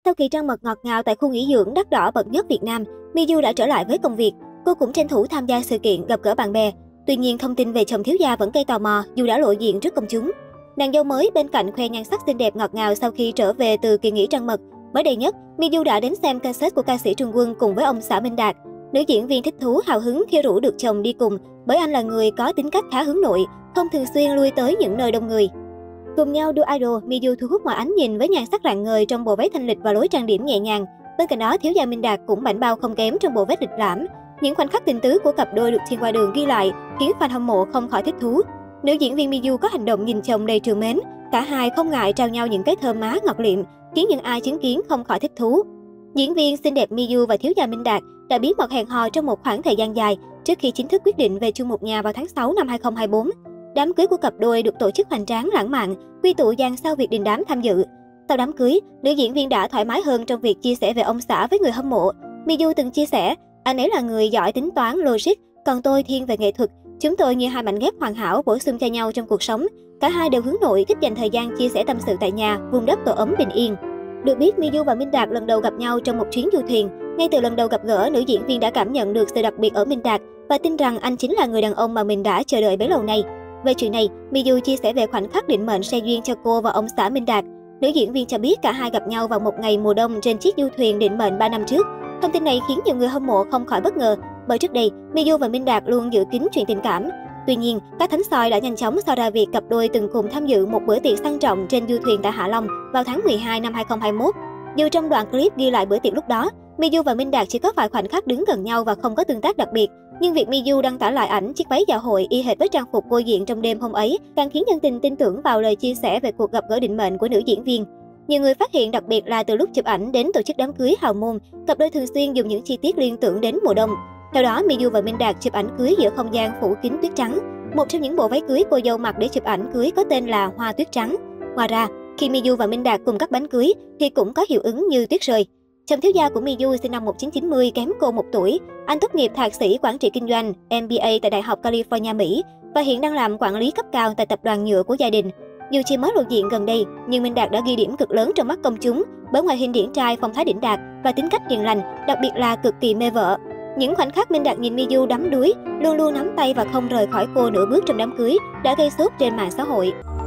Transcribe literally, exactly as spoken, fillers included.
Sau kỳ trăng mật ngọt ngào tại khu nghỉ dưỡng đắt đỏ bậc nhất Việt Nam, Miu đã trở lại với công việc. Cô cũng tranh thủ tham gia sự kiện gặp gỡ bạn bè. Tuy nhiên, thông tin về chồng thiếu gia vẫn gây tò mò dù đã lộ diện trước công chúng. Nàng dâu mới bên cạnh khoe nhan sắc xinh đẹp ngọt ngào sau khi trở về từ kỳ nghỉ trăng mật. Mới đây nhất, Miu đã đến xem concert của ca sĩ Trung Quân cùng với ông xã Minh Đạt. Nữ diễn viên thích thú hào hứng khi rủ được chồng đi cùng, bởi anh là người có tính cách khá hướng nội, không thường xuyên lui tới những nơi đông người. Cùng nhau đua idol, Miu thu hút mọi ánh nhìn với nhan sắc rạng ngời trong bộ váy thanh lịch và lối trang điểm nhẹ nhàng. Bên cạnh đó, thiếu gia Minh Đạt cũng bảnh bao không kém trong bộ vest lịch lãm. Những khoảnh khắc tình tứ của cặp đôi được thiên qua đường ghi lại khiến fan hâm mộ không khỏi thích thú. Nữ diễn viên Miu có hành động nhìn chồng đầy trìu mến, cả hai không ngại trao nhau những cái thơm má ngọt lịm, khiến những ai chứng kiến không khỏi thích thú. Diễn viên xinh đẹp Miu và thiếu gia Minh Đạt đã bí mật hẹn hò trong một khoảng thời gian dài trước khi chính thức quyết định về chung một nhà vào tháng sáu năm hai không hai tư. Đám cưới của cặp đôi được tổ chức hoành tráng lãng mạn, quy tụ dàn sao Việt đình đám tham dự. Sau đám cưới, nữ diễn viên đã thoải mái hơn trong việc chia sẻ về ông xã với người hâm mộ. Miu từng chia sẻ, anh ấy là người giỏi tính toán logic, còn tôi thiên về nghệ thuật. Chúng tôi như hai mảnh ghép hoàn hảo bổ sung cho nhau trong cuộc sống. Cả hai đều hướng nội, thích dành thời gian chia sẻ tâm sự tại nhà, vun đắp tổ ấm bình yên. Được biết, Miu và Minh Đạt lần đầu gặp nhau trong một chuyến du thuyền. Ngay từ lần đầu gặp gỡ, nữ diễn viên đã cảm nhận được sự đặc biệt ở Minh Đạt và tin rằng anh chính là người đàn ông mà mình đã chờ đợi bấy lâu nay. Về chuyện này, Miu chia sẻ về khoảnh khắc định mệnh se duyên cho cô và ông xã Minh Đạt. Nữ diễn viên cho biết cả hai gặp nhau vào một ngày mùa đông trên chiếc du thuyền định mệnh ba năm trước. Thông tin này khiến nhiều người hâm mộ không khỏi bất ngờ, bởi trước đây, Miu và Minh Đạt luôn giữ kín chuyện tình cảm. Tuy nhiên, các thánh soi đã nhanh chóng so ra việc cặp đôi từng cùng tham dự một bữa tiệc sang trọng trên du thuyền tại Hạ Long vào tháng mười hai năm hai không hai mốt. Dù trong đoạn clip ghi lại bữa tiệc lúc đó, Miu và Minh Đạt chỉ có vài khoảnh khắc đứng gần nhau và không có tương tác đặc biệt, nhưng việc Miu đăng tải lại ảnh chiếc váy dạ hội y hệt với trang phục cô diện trong đêm hôm ấy càng khiến dân tình tin tưởng vào lời chia sẻ về cuộc gặp gỡ định mệnh của nữ diễn viên. Nhiều người phát hiện đặc biệt là từ lúc chụp ảnh đến tổ chức đám cưới hào môn, cặp đôi thường xuyên dùng những chi tiết liên tưởng đến mùa đông. Theo đó, Miu và Minh Đạt chụp ảnh cưới giữa không gian phủ kín tuyết trắng. Một trong những bộ váy cưới cô dâu mặc để chụp ảnh cưới có tên là Hoa Tuyết Trắng. Ngoài ra, khi Miu và Minh Đạt cùng cắt bánh cưới thì cũng có hiệu ứng như tuyết rơi. Chồng thiếu gia của Miu sinh năm một nghìn chín trăm chín mươi, kém cô một tuổi. Anh tốt nghiệp thạc sĩ quản trị kinh doanh M B A tại Đại học California, Mỹ và hiện đang làm quản lý cấp cao tại tập đoàn nhựa của gia đình. Dù chỉ mới lộ diện gần đây, nhưng Minh Đạt đã ghi điểm cực lớn trong mắt công chúng bởi ngoại hình điển trai, phong thái đỉnh đạt và tính cách hiền lành, đặc biệt là cực kỳ mê vợ. Những khoảnh khắc Minh Đạt nhìn Miu đắm đuối, luôn luôn nắm tay và không rời khỏi cô nửa bước trong đám cưới đã gây sốt trên mạng xã hội.